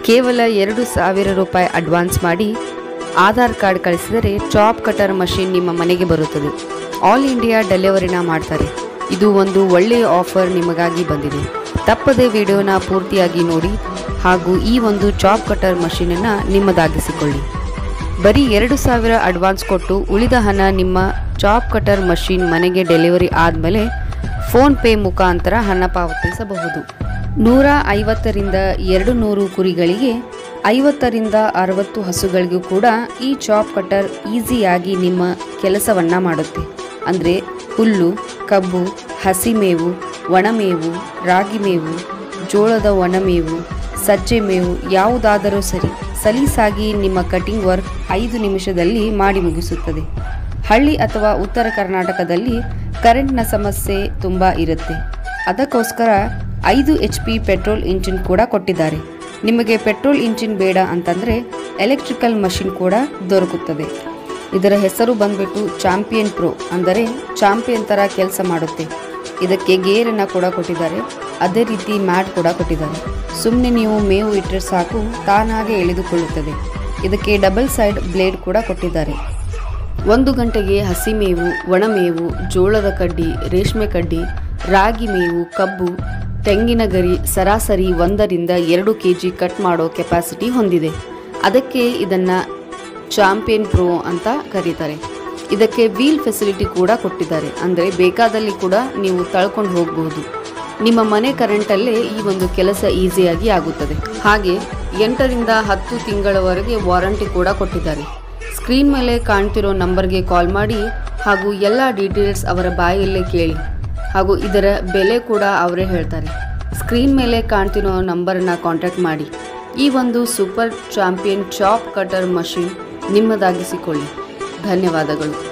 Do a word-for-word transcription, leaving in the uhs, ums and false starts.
ಕೇವಲ ಎರಡು ಸಾವಿರ ರೂಪಾಯಿ ಅಡ್ವಾನ್ಸ್ ಮಾಡಿ ಆಧಾರ್ ಕಾರ್ಡ್ ಕಳಿಸಿದರೆ ಚಾಪ್ ಕಟರ್ ಮಷಿನ್ ನಿಮ್ಮ ಮನೆಗೆ ಬರುತ್ತದೆ. ಆಲ್ ಇಂಡಿಯಾ ಡೆಲಿವರಿನ ಮಾಡ್ತಾರೆ. ಇದು ಒಂದು ಒಳ್ಳೆಯ ಆಫರ್ ನಿಮಗಾಗಿ ಬಂದಿದೆ. ತಪ್ಪದೆ ವಿಡಿಯೋನ ಪೂರ್ತಿಯಾಗಿ ನೋಡಿ ಹಾಗೂ ಈ ಒಂದು ಚಾಪ್ ಕಟರ್ ಮಷೀನನ್ನು ನಿಮ್ಮದಾಗಿಸಿಕೊಳ್ಳಿ. ಬರೀ ಎರಡು ಸಾವಿರ ಅಡ್ವಾನ್ಸ್ ಕೊಟ್ಟು ಉಳಿದ ಹಣ ನಿಮ್ಮ ಚಾಪ್ ಕಟರ್ ಮಷೀನ್ ಮನೆಗೆ ಡೆಲಿವರಿ ಆದಮೇಲೆ ಫೋನ್ಪೇ ಮುಖಾಂತರ ಹಣ ಪಾವತಿಸಬಹುದು. ನೂರ ಐವತ್ತರಿಂದ ಎರಡು ನೂರು ಕುರಿಗಳಿಗೆ ಐವತ್ತರಿಂದ ಅರವತ್ತು ಹಸುಗಳಿಗೂ ಕೂಡ ಈ ಚಾಪ್ ಕಟರ್ ಈಸಿಯಾಗಿ ನಿಮ್ಮ ಕೆಲಸವನ್ನು ಮಾಡುತ್ತೆ. ಅಂದರೆ ಹುಲ್ಲು, ಕಬ್ಬು, ಹಸಿಮೇವು, ಒಣಮೇವು, ರಾಗಿ ಮೇವು, ಜೋಳದ ಒಣಮೇವು, ಸಜ್ಜೆ ಮೇವು ಯಾವುದಾದರೂ ಸರಿ ಸಲೀಸಾಗಿ ನಿಮ್ಮ ಕಟಿಂಗ್ ವರ್ಕ್ ಐದು ನಿಮಿಷದಲ್ಲಿ ಮಾಡಿ ಮುಗಿಸುತ್ತದೆ. ಹಳ್ಳಿ ಅಥವಾ ಉತ್ತರ ಕರ್ನಾಟಕದಲ್ಲಿ ಕರೆಂಟ್ನ ಸಮಸ್ಯೆ ತುಂಬ ಇರುತ್ತೆ. ಅದಕ್ಕೋಸ್ಕರ ಐದು ಎಚ್ ಪಿ ಪೆಟ್ರೋಲ್ ಇಂಜಿನ್ ಕೂಡ ಕೊಟ್ಟಿದ್ದಾರೆ. ನಿಮಗೆ ಪೆಟ್ರೋಲ್ ಇಂಜಿನ್ ಬೇಡ ಅಂತಂದರೆ ಎಲೆಕ್ಟ್ರಿಕಲ್ ಮಷಿನ್ ಕೂಡ ದೊರಕುತ್ತದೆ. ಇದರ ಹೆಸರು ಬಂದ್ಬಿಟ್ಟು ಚಾಂಪಿಯನ್ ಪ್ರೋ, ಅಂದರೆ ಚಾಂಪಿಯನ್ ಥರ ಕೆಲಸ ಮಾಡುತ್ತೆ. ಇದಕ್ಕೆ ಗೇರನ್ನು ಕೂಡ ಕೊಟ್ಟಿದ್ದಾರೆ. ಅದೇ ರೀತಿ ಮ್ಯಾಟ್ ಕೂಡ ಕೊಟ್ಟಿದ್ದಾರೆ. ಸುಮ್ಮನೆ ನೀವು ಮೇವು ಇಟ್ಟರೆ ಸಾಕು, ತಾನಾಗೆ ಎಳೆದುಕೊಳ್ಳುತ್ತದೆ. ಇದಕ್ಕೆ ಡಬಲ್ ಸೈಡ್ ಬ್ಲೇಡ್ ಕೂಡ ಕೊಟ್ಟಿದ್ದಾರೆ. ಒಂದು ಗಂಟೆಗೆ ಹಸಿ ಮೇವು, ಒಣಮೇವು, ಜೋಳದ ಕಡ್ಡಿ, ರೇಷ್ಮೆ ಕಡ್ಡಿ, ರಾಗಿ ಮೇವು, ಕಬ್ಬು, ತೆಂಗಿನ ಗರಿ ಸರಾಸರಿ ಒಂದರಿಂದ ಎರಡು ಕೆ ಜಿ ಕಟ್ ಮಾಡೋ ಕೆಪಾಸಿಟಿ ಹೊಂದಿದೆ. ಅದಕ್ಕೆ ಇದನ್ನು ಚಾಂಪಿಯನ್ ಪ್ರೋ ಅಂತ ಕರೀತಾರೆ. ಇದಕ್ಕೆ ವೀಲ್ ಫೆಸಿಲಿಟಿ ಕೂಡ ಕೊಟ್ಟಿದ್ದಾರೆ. ಅಂದರೆ ಬೇಕಾದಲ್ಲಿ ಕೂಡ ನೀವು ತಳ್ಕೊಂಡು ಹೋಗಬಹುದು. ನಿಮ್ಮ ಮನೆ ಕರೆಂಟಲ್ಲೇ ಈ ಒಂದು ಕೆಲಸ ಈಸಿಯಾಗಿ ಆಗುತ್ತದೆ. ಹಾಗೆ ಎಂಟರಿಂದ ಹತ್ತು ತಿಂಗಳವರೆಗೆ ವಾರಂಟಿ ಕೂಡ ಕೊಟ್ಟಿದ್ದಾರೆ. ಸ್ಕ್ರೀನ್ ಮೇಲೆ ಕಾಣ್ತಿರೋ ನಂಬರ್ಗೆ ಕಾಲ್ ಮಾಡಿ ಹಾಗೂ ಎಲ್ಲ ಡೀಟೇಲ್ಸ್ ಅವರ ಬಾಯಲ್ಲೇ ಕೇಳಿ ಹಾಗೂ ಇದರ ಬೆಲೆ ಕೂಡ ಅವರೇ ಹೇಳ್ತಾರೆ. ಸ್ಕ್ರೀನ್ ಮೇಲೆ ಕಾಣ್ತಿರೋ ನಂಬರನ್ನು ಕಾಂಟ್ಯಾಕ್ಟ್ ಮಾಡಿ ಈ ಒಂದು super champion chop cutter machine ನಿಮ್ಮದಾಗಿಸಿಕೊಳ್ಳಿ. ಧನ್ಯವಾದಗಳು.